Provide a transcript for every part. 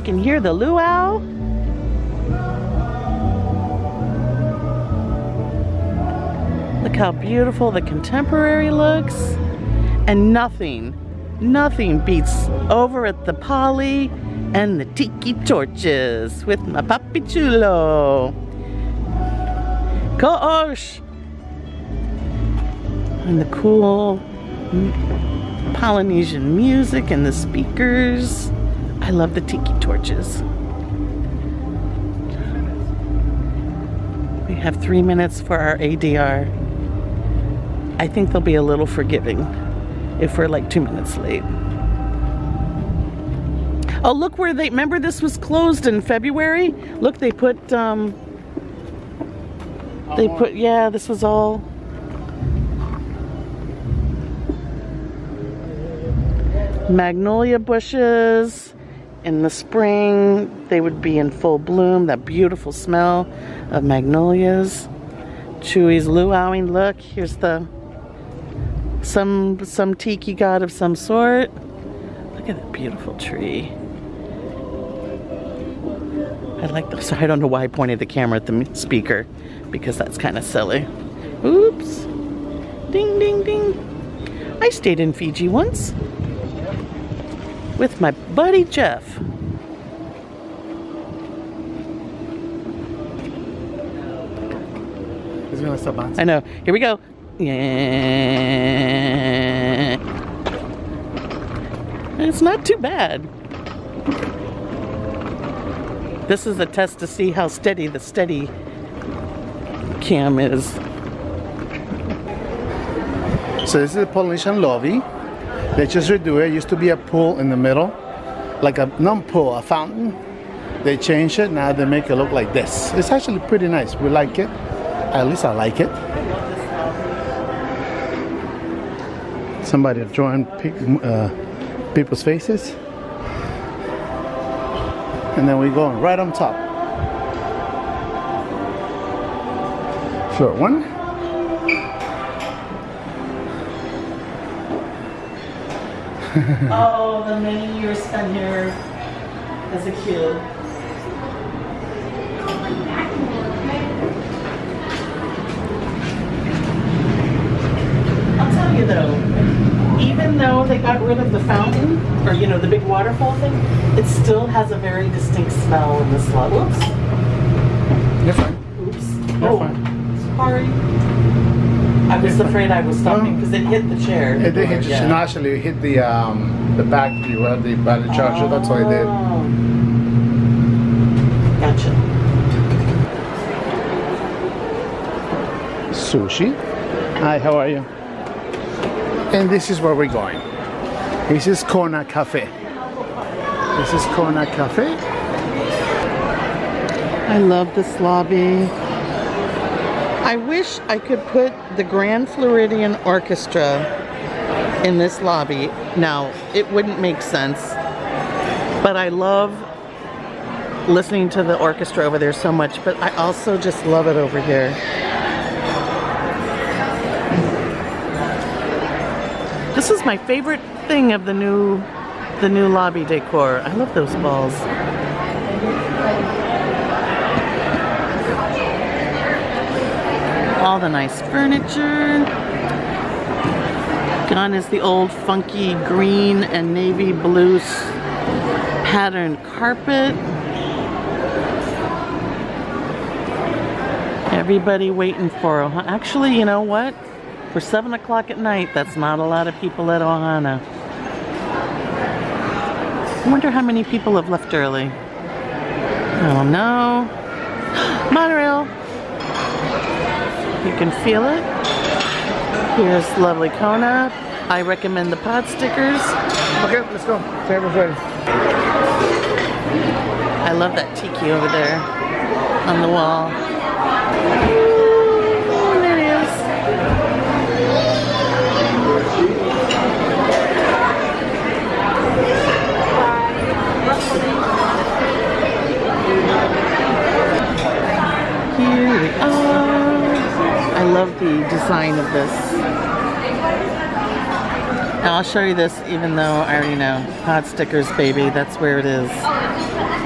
can hear the luau. Look how beautiful the contemporary looks. And nothing beats over at the Poly and the tiki torches with my papi chulo. Gosh! And the cool Polynesian music and the speakers. I love the tiki torches. We have 3 minutes for our ADR. I think they'll be a little forgiving if we're like 2 minutes late. Oh, look where they, remember this was closed in February? Look, they put, yeah, this was all. Magnolia bushes. In the spring, they would be in full bloom. That beautiful smell of magnolias. Chewy's luauing. Look, here's the some tiki god of some sort. Look at that beautiful tree. I like this. I don't know why I pointed the camera at the speaker, because that's kind of silly. Oops. Ding, ding, ding. I stayed in Fiji once with my buddy Jeff. He's gonna stop bouncing. I know. Here we go. Yeah. It's not too bad. This is a test to see how steady the steady cam is. So this is the Polynesian lobby. They just redo it. It used to be a pool in the middle, like a non-pool, a fountain. They changed it. Now they make it look like this. It's actually pretty nice. We like it. At least I like it. Somebody drawing people's faces. And then we go right on top. Floor 1. Oh, the many years spent here as a kid. I'll tell you though, even though they got rid of the fountain, or you know, the big waterfall thing, it still has a very distinct smell in this lobby. Oops. You're fine. Oops. You're Oh, fine. sorry. I was afraid I was stopping because it hit the chair. It did hit you. Yeah. No, actually, it hit the back view, the battery charger. That's why it did. Gotcha. Sushi. Hi, how are you? And this is where we're going. This is Kona Cafe. This is Kona Cafe. I love this lobby. I wish I could put the Grand Floridian Orchestra in this lobby. Now, it wouldn't make sense, but I love listening to the orchestra over there so much, but I also just love it over here. This is my favorite thing of the new lobby decor. I love those balls. All the nice furniture. Gone is the old funky green and navy blue patterned carpet. Everybody waiting for Ohana. Actually, you know what? For 7 o'clock at night, that's not a lot of people at Ohana. I wonder how many people have left early. Oh no. Monorail. You can feel it. Here's lovely Kona. I recommend the pot stickers. Okay, let's go. Table's ready. I love that tiki over there on the wall. Oh, there it is. Here we are. I love the design of this. And I'll show you this even though I already know. Pod stickers, baby, that's where it is.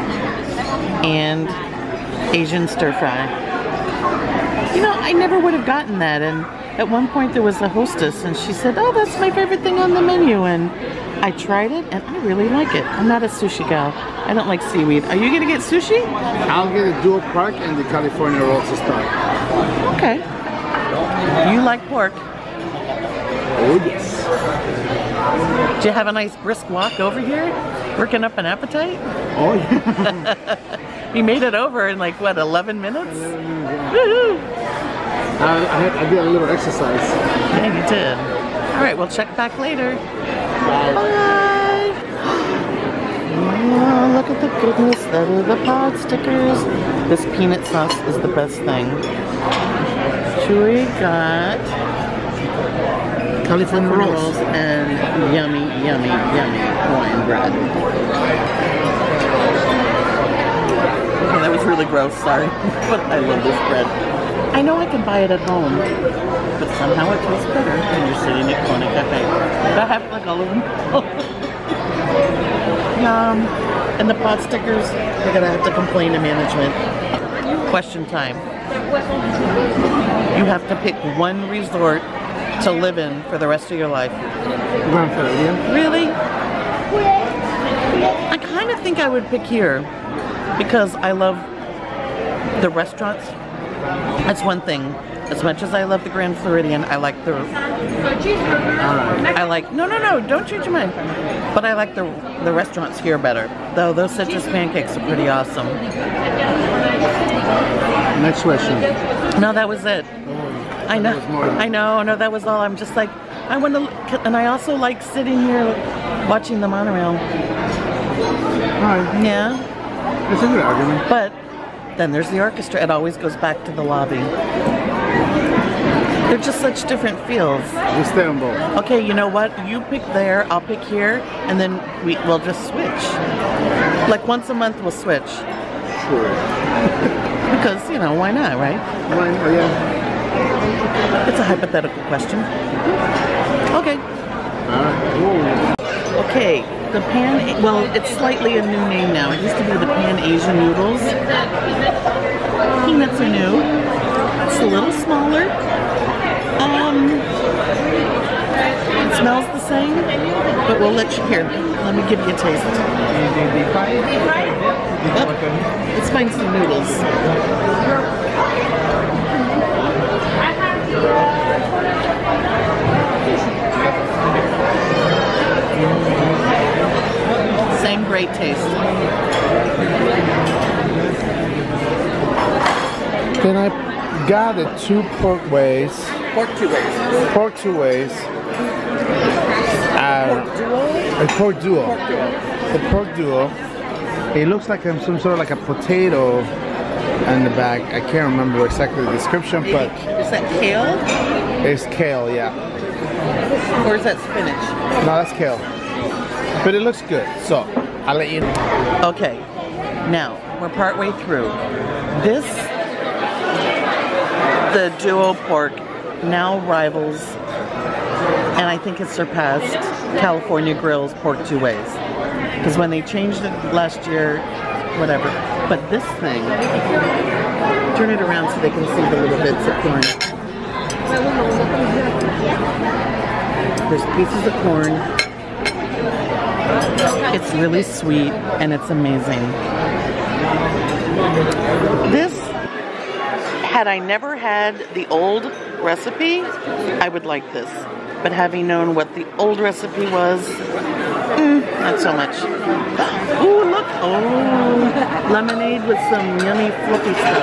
and Asian stir fry. You know, I never would have gotten that, and at one point there was a hostess and she said, oh, that's my favorite thing on the menu, and I tried it and I really like it. I'm not a sushi gal. I don't like seaweed. Are you gonna get sushi? I'll get a dual pork and the California rolls to start. Okay. You like pork? Oh yes. Did you have a nice brisk walk over here? Working up an appetite? Oh yeah. You made it over in like, what, 11 minutes? 11 minutes, yeah. Woohoo! I did a little exercise. Yeah, you did. All right, we'll check back later. Bye. Bye! Oh, look at the goodness. That are the pod stickers. This peanut sauce is the best thing. Chewy got California rolls and yummy, yummy, yummy Hawaiian bread. Okay, that was really gross, sorry. But I love this bread. I know I can buy it at home, but somehow it tastes better when you're sitting at Kona Cafe. Do I have like all of them? Yum. And the pot stickers, we're gonna have to complain to management. Question time. You have to pick one resort to live in for the rest of your life. Grand Floridian. Really? I kind of think I would pick here because I love the restaurants. That's one thing. As much as I love the Grand Floridian, I like the... I like... No, don't change your mind. But I like the restaurants here better. Though those citrus pancakes are pretty awesome. Next question. No, that was it. I know, no, that was all. I'm just like, I want to... And I also like sitting here watching the monorail. Alright. Yeah. That's a good argument. But then there's the orchestra. It always goes back to the lobby. They're just such different feels. We stay on both. Okay, you know what? You pick there, I'll pick here, and then we'll just switch. Like once a month we'll switch. Sure. Because, you know, why not, right? Why? Oh, yeah. It's a hypothetical question. Okay. Okay, the Pan, well, it's slightly a new name now. It used to be the Pan Asian Noodles. Peanuts are new. It's a little smaller. It smells the same, but we'll let you hear. Let me give you a taste. Oh, let's find some noodles. Same great taste. Then I got it 2 pork ways. Pork 2 ways. Pork 2 ways. Pork duo? A pork duo. The pork duo. It looks like some sort of like a potato in the back. I can't remember exactly the description, but is that kale? It's kale, yeah. Or is that spinach? No, that's kale. But it looks good, so I'll let you know. Okay, now we're partway through. This, the duo pork, now rivals, and I think it's surpassed California Grill's pork 2 ways. Because when they changed it last year, whatever. But this thing, turn it around so they can see the little bits of corn. There's pieces of corn. It's really sweet and it's amazing. This, had I never had the old recipe, I would like this. But having known what the old recipe was, not so much. Oh, look! Oh, lemonade with some yummy fluffy stuff.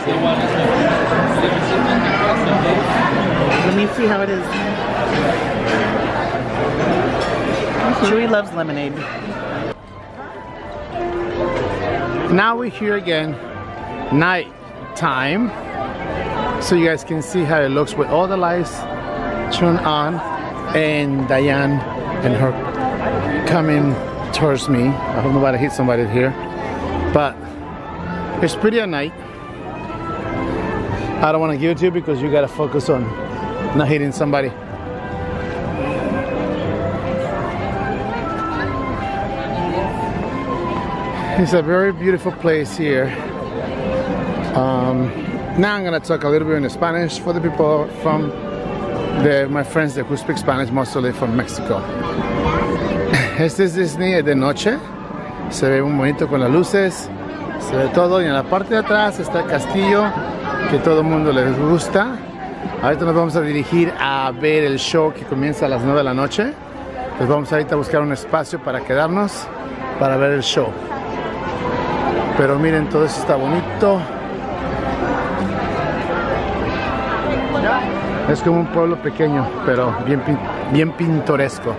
Let me see how it is. Chewy loves lemonade. Now we're here again, night time, so you guys can see how it looks with all the lights turned on, and Diane and her coming towards me. I hope nobody hit somebody here, but it's pretty at night. I don't want to give it to you because you gotta focus on not hitting somebody. It's a very beautiful place here. Now I'm gonna talk a little bit in Spanish for the people from my friends that who speak Spanish, mostly from Mexico. Este es Disney de noche. Se ve muy bonito con las luces. Se ve todo y en la parte de atrás está el castillo que todo el mundo les gusta. Ahorita nos vamos a dirigir a ver el show que comienza a las 9 de la noche. Pues vamos ahorita a buscar un espacio para quedarnos para ver el show. Pero miren, todo eso está bonito. Es como un pueblo pequeño, pero bien pintoresco.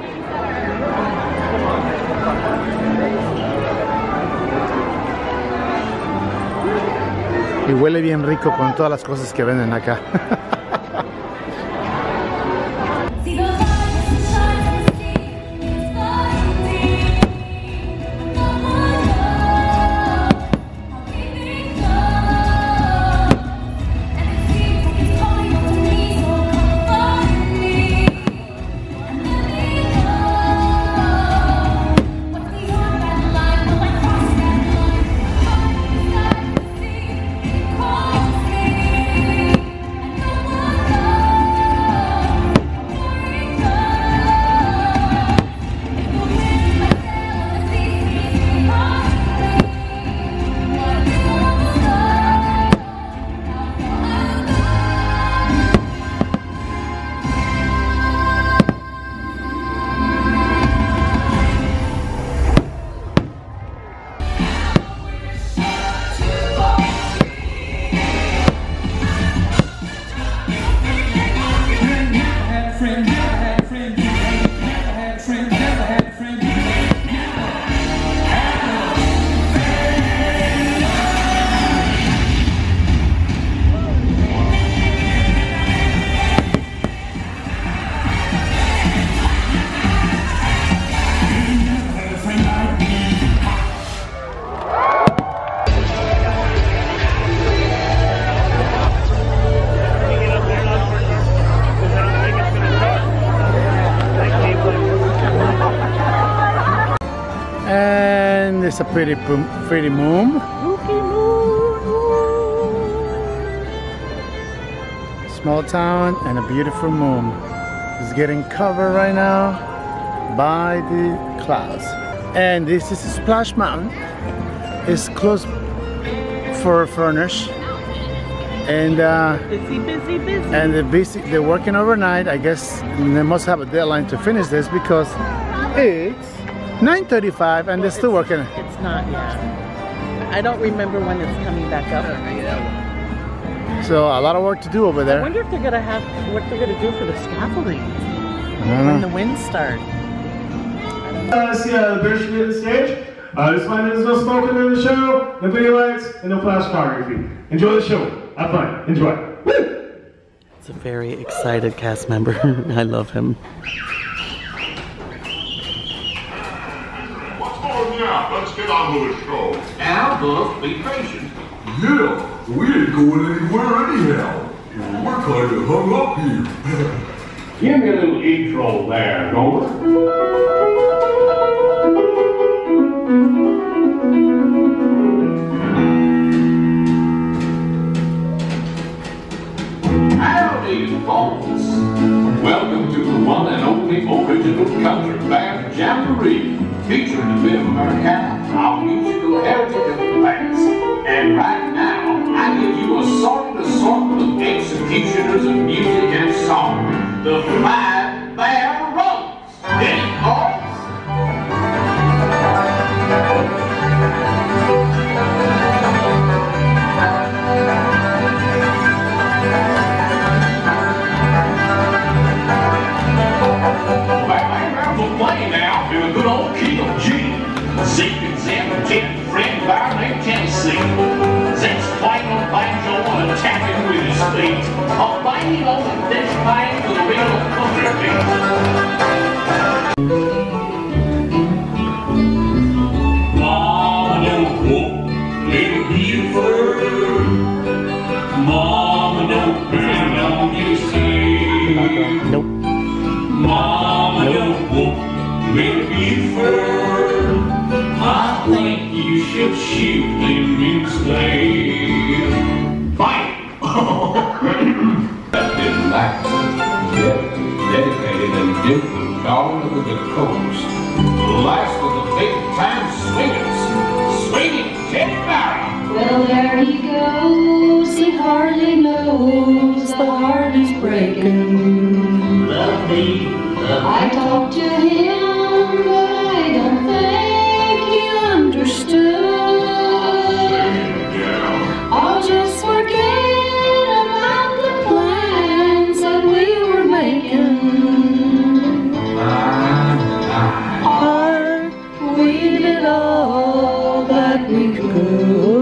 Y huele bien rico con todas las cosas que venden acá. And it's a pretty moon. Small town and a beautiful moon. It's getting covered right now by the clouds. And this is Splash Mountain. It's closed for furnish. And busy. And they're working overnight. I guess they must have a deadline to finish this because it's 9:35 and they're still working. It's not yet. I don't remember when it's coming back up. So a lot of work to do over there. I wonder if they're gonna have what they're gonna do for the scaffolding when the winds start. See the British Community stage. This one is no smoking in the show, no video lights, and no flash photography. Enjoy the show. Have fun. Enjoy. Woo! It's a very excited cast member. I love him. Yeah, let's get on with the show. Now, Buff, be patient. Yeah, we ain't going anywhere anyhow. We're kind of hung up here. Give me a little intro there, Gomer. Howdy, folks. Welcome to the one and only original country band Jamboree, featuring a bit of Americana, our musical heritage of the past. And right now, I give you assorted of executioners of music and song, the Five Barons. Any thoughts? Play now in a good old key of G. Seekins and Ken, friend by name Tennessee. Zip's playing on banjo and tapping with his feet. A banging on the dish pan with a real country beat. Mama don't walk, little Buford. Mama don't bend on you see. Nope. Mama don't walk. Little Buford, I think you should with the coast. Last with the big time swingers, swinging Ted Barry. Well, there he goes, he hardly knows the heart is breaking. Love me, love me. I talked to him, but I don't think he understood. I'll just forget about the plans that we were making. We did all that we could.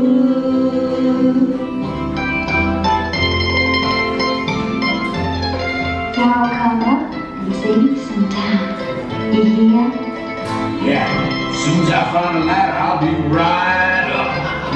Now I'll come up and see you sometime. You hear? Yeah, as soon as I find a ladder, I'll be right up.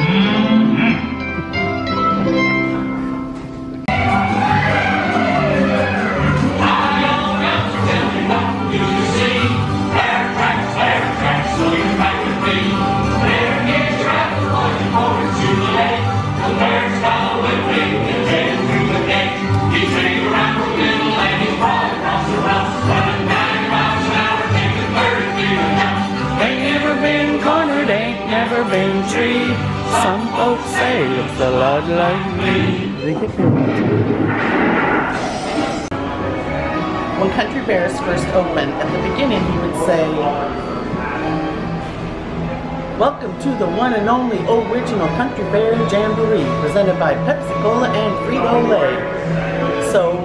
Never been treed. Some folks say it's a lot like me. When Country Bears first opened, at the beginning he would say, "Welcome to the one and only original Country Bear Jamboree, presented by Pepsi Cola and Frito-Lay." So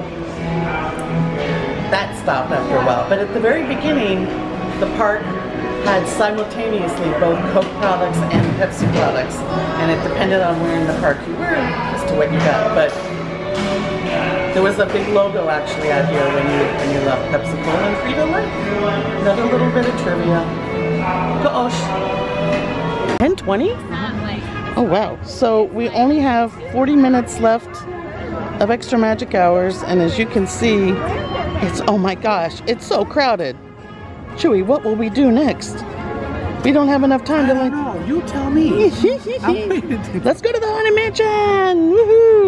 that stopped after a while. But at the very beginning, the park had simultaneously both Coke products and Pepsi products, and it depended on where in the park you were as to what you got. But there was a big logo actually out here when you left Pepsi Cola and Frito-Lay. Another little bit of trivia. Gosh. 10:20? Oh wow. So we only have 40 minutes left of Extra Magic Hours, and as you can see, it's, oh my gosh, it's so crowded. Chewy, what will we do next? We don't have enough time to like. No, you tell me. Let's go to the Haunted Mansion! Woohoo!